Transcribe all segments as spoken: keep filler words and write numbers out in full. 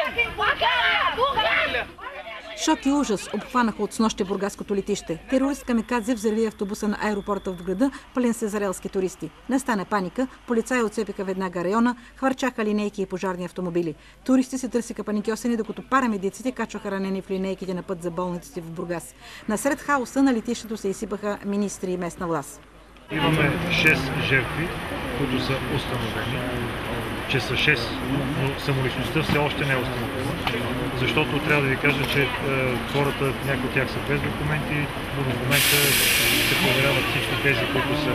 Шок и ужас обхванаха от снощи бургаското летище. Терорист камикадзе взриви автобуса на аеропорта в града, пълен с израелски туристи. Настана паника, полицаи отцепиха веднага района, хвърчаха линейки и пожарни автомобили. Туристи се търсиха паникьосани, докато парамедиците качваха ранени в линейките на път за болниците в Бургас. Насред хаоса на летището се изсипаха министри и местна власт. Имаме шест жертви, които са установени, че са шест, но самоличността все още не е установена. Защото трябва да ви кажа, че е, хората, някои от тях са без документи, но в момента се проверяват всички тези, които са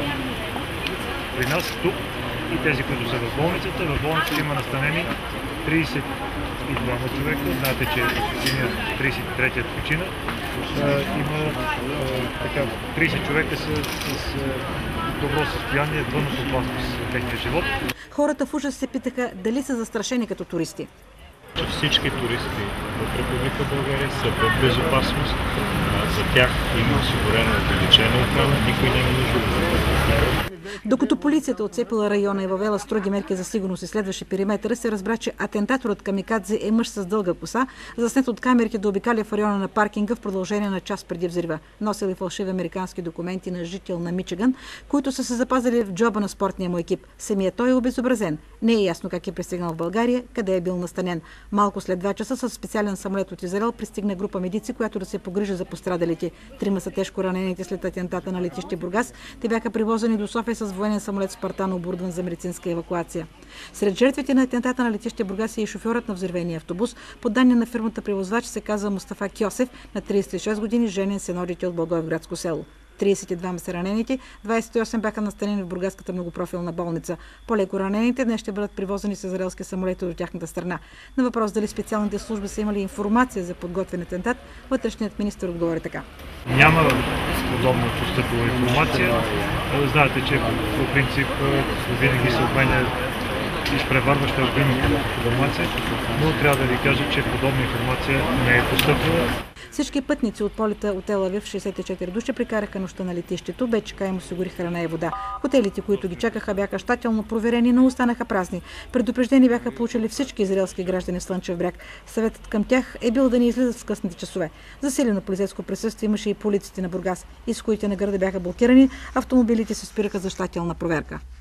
при нас тук и тези, които са в болницата. В болницата има настанени тридесет и двама човека. Знаете, че синя тридесет и третия почина. Има така, тридесет човека са с добро състояние, вън от опасност за техния живот. Хората в ужас се питаха дали са застрашени като туристи. Всички туристи в Република България са в безопасност. За тях има осигурена увеличена охрана, никой не е нужда да. Докато полицията отцепила района и въвела строги мерки за сигурност и следваше периметъра, се разбра, че атентаторът камикадзе е мъж с дълга коса, заснет от камерите да обикаля в района на паркинга в продължение на час преди взрива. Носил и фалшиви американски документи на жител на Мичиган, които са се запазили в джоба на спортния му екип. Самият той е обезобразен. Не е ясно как е пристигнал в България, къде е бил настанен. Малко след два часа със специален самолет от Израел пристигна група медици, която да се погрижи за пострадалите. Трима са тежко ранените след атентата на летище Бургас. Те бяха привозени до София с военен самолет Спартан, оборудван за медицинска евакуация. Сред жертвите на атентата на летище Бургас е и шофьорът на взривения автобус. По данни на фирмата превозвач се казва Мустафа Кьосев, на тридесет и шест години, женен с едно дете от Благоевградско село. тридесет и двама са ранените, двадесет и осем бяха настанени в бургаската многопрофилна болница. По-леко ранените днес ще бъдат привозени с израелски самолети до тяхната страна. На въпрос дали специалните служби са имали информация за подготвен атентат, вътрешният министър отговори така. Няма подобно постъпила информация. Знаете, че по принцип винаги се обменя изпреварваща обвинителна информация, но трябва да ви кажа, че подобна информация не е постъпила. Всички пътници от полета от Тел Авив, шейсет и четири души, прекараха нощта на летището. БЧК им осигури храна и вода. Хотелите, които ги чакаха, бяха щателно проверени, но останаха празни. Предупреждени бяха получили всички израелски граждани в Слънчев бряг. Съветът към тях е бил да не излизат в късните часове. Засилено полицейско присъствие имаше и по улиците на Бургас. Изходите на града бяха блокирани, автомобилите се спираха за щателна проверка.